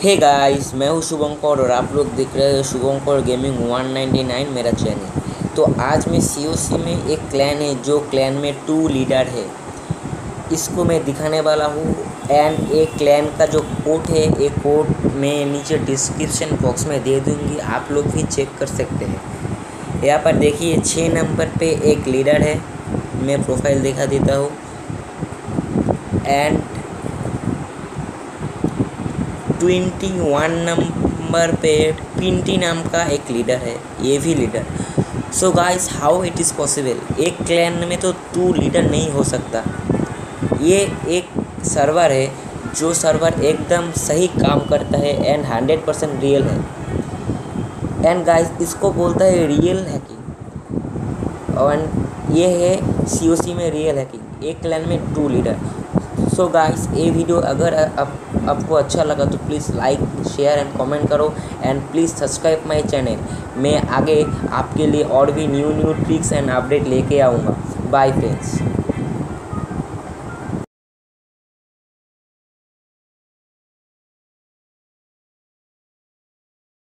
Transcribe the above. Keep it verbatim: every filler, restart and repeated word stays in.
Hey guys, मैं हूँ शुभंकर और आप लोग देख रहे हैं Shubhankar gaming one ninety nine मेरा चैनल। तो आज मैं सीओसी में एक क्लैन है जो क्लैन में टू लीडर है, इसको मैं दिखाने वाला हूँ। एंड एक क्लैन का जो कोड है, एक कोड मैं नीचे डिस्क्रिप्शन बॉक्स में दे दूँगी, आप लोग भी चेक कर सकते हैं। यहाँ पर देखिए छः नंबर पे एक लीडर है, मैं प्रोफाइल दिखा देता हूँ। एंड ट्वेंटी वन नंबर पे ट्वेंटी नाम का एक लीडर है, ये भी leader. So guys, how it is possible? एक क्लैन में तो टू लीडर नहीं हो सकता। ये एक सर्वर है जो सर्वर एकदम सही काम करता है एंड हंड्रेड परसेंट रियल है। एंड गाइस, इसको बोलता है रियल हैकिंग। और ये है सीओसी में रियल हैकिंग, एक क्लैन में टू लीडर। सो गाइस, ये वीडियो अगर आप, आपको अच्छा लगा तो please like share and comment करो and please subscribe my channel. मैं आगे आपके लिए और भी new new tricks and update लेके आऊँगा। Bye friends.